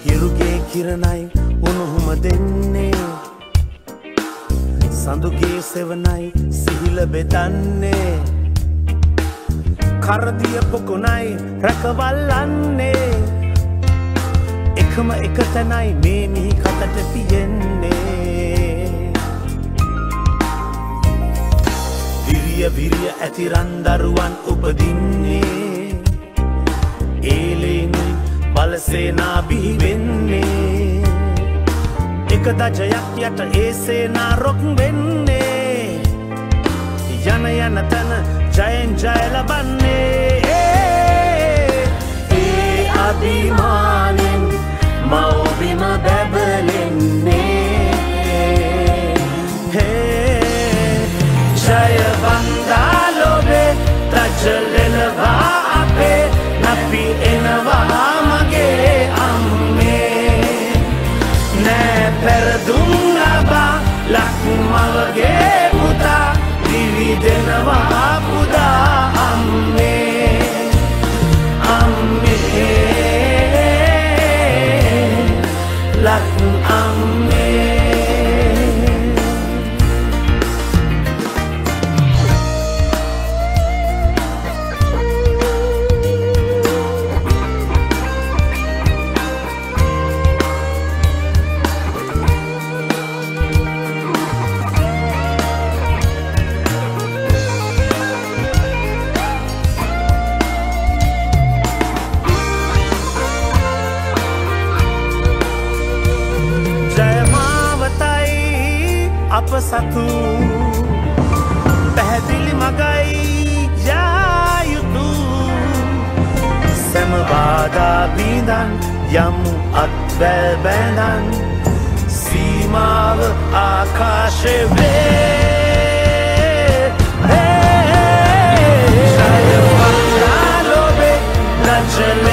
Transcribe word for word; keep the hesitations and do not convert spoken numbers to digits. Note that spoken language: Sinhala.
හිරුගේ කිරණයි උණුහුම දෙන්නේ සඳුගේ සෙවණයි සිහිල බෙදන්නේ කරදිය පොකුණයි රැකවල්ලන්නේ එකම එක තැනයි මේ මිහි කතට තියෙන්නේ විරිය විරිය ඇති රන්දරුවන් උපදින්නේ ඒලෙනි බලසේනා බිහි වෙන්නේ එක දජයක් යට ඒ සේනා රොක් වෙන්නේ යන යන තන ජයෙන් ජය ලබන්නේ ඒ අභිමානෙන් මව්බිම බැබලෙන්නේ ජය වන්දා ලොවේ තජලෙලවා අපේ නපි එනවා මගේ අම්මේ නෑ පෙරදුම් ලබා ලක්මවගේ පුතා දිවි දෙනවා පුදා අම්මේ අම්මේ ලක් අම්මේ අප සතු පැහැදිලි මගයි යා යුතු සැම බාධා බිඳන් යමු අත්වැල් බැඳන් සීමාව ආකාශෙ වේ ජය වන්දා ලොවේ නජල